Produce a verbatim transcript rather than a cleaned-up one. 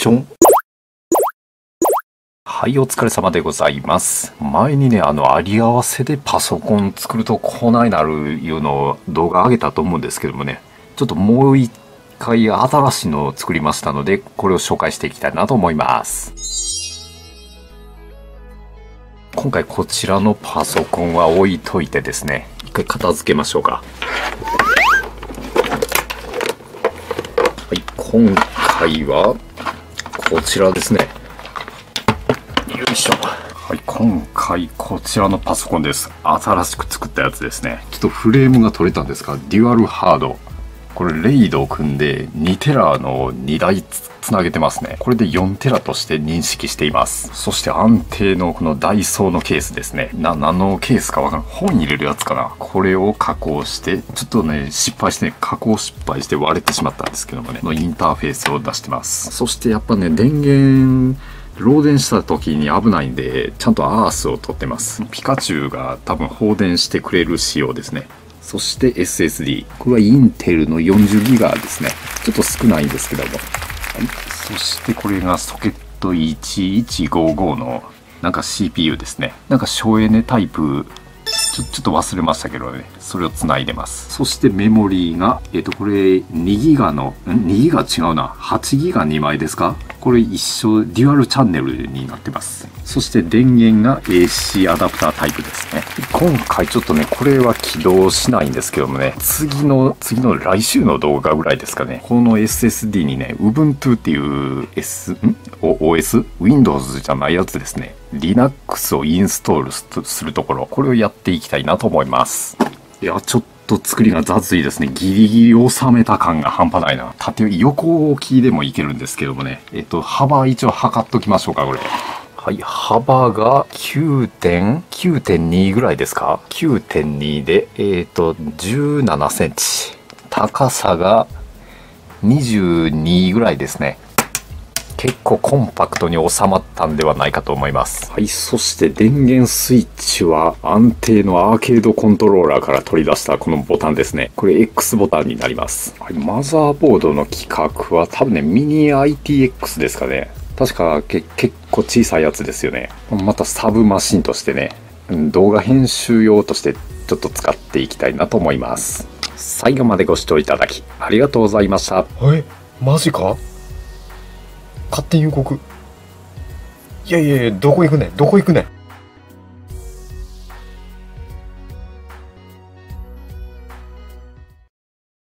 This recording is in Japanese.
ちょん。はい、お疲れ様でございます。前にね、あの、あり合わせでパソコン作るとこないなるいうのを動画上げたと思うんですけどもね、ちょっともう一回新しいのを作りましたので、これを紹介していきたいなと思います。今回こちらのパソコンは置いといてですね、一回片付けましょうか。はい、今回はこちらですね。よいしょ。はい、今回こちらのパソコンです。新しく作ったやつですね。ちょっとフレームが取れたんですが、デュアルハード。これレイドを組んでにテラのにだいつつなげてますね。これでよんテラとして認識しています。そして安定のこのダイソーのケースですね。な、何のケースかわからん。本入れるやつかな。これを加工して、ちょっとね、失敗してね、加工失敗して割れてしまったんですけどもね、のインターフェースを出してます。そしてやっぱね、電源、漏電した時に危ないんで、ちゃんとアースを取ってます。ピカチュウが多分放電してくれる仕様ですね。そして エスエスディー。これはインテルの よんじゅうギガ ですね。ちょっと少ないんですけども。はい。そしてこれがソケットいちいちごごのなんか シーピーユー ですね。なんか省エネタイプ、ちょ、ちょっと忘れましたけどね。それをつないでます。そしてメモリーが、えっと、これにギガの、ん ?にギガ違うな。はちギガにまいですか？これ一緒、デュアルチャンネルになってます。そして電源が エーシー アダプタータイプですね。今回ちょっとね、これは起動しないんですけどもね、次の、次の来週の動画ぐらいですかね。この エスエスディー にね、Ubuntu っていう S、ん オーエス? Windows じゃないやつですね。Linux をインストールするところ、これをやっていきたいなと思います。いや、ちょっと作りが雑いですね。ギリギリ収めた感が半端ないな。縦、横置きでもいけるんですけどもね。えっと、幅一応測っときましょうか、これ。はい、幅が きゅうてんに ぐらいですか ?きゅうてんに で、えっと、じゅうななセンチ。高さがにじゅうにぐらいですね。結構コンパクトに収まったんではないかと思います。はい、そして電源スイッチは安定のアーケードコントローラーから取り出したこのボタンですね。これ X ボタンになります。はい、マザーボードの規格は多分ね、ミニ アイティーエックス ですかね。確かけ結構小さいやつですよね。またサブマシンとしてね、動画編集用としてちょっと使っていきたいなと思います。最後までご視聴いただきありがとうございました。 え、マジか？勝手に予告。いやいやいや、どこ行くねんどこ行くねん。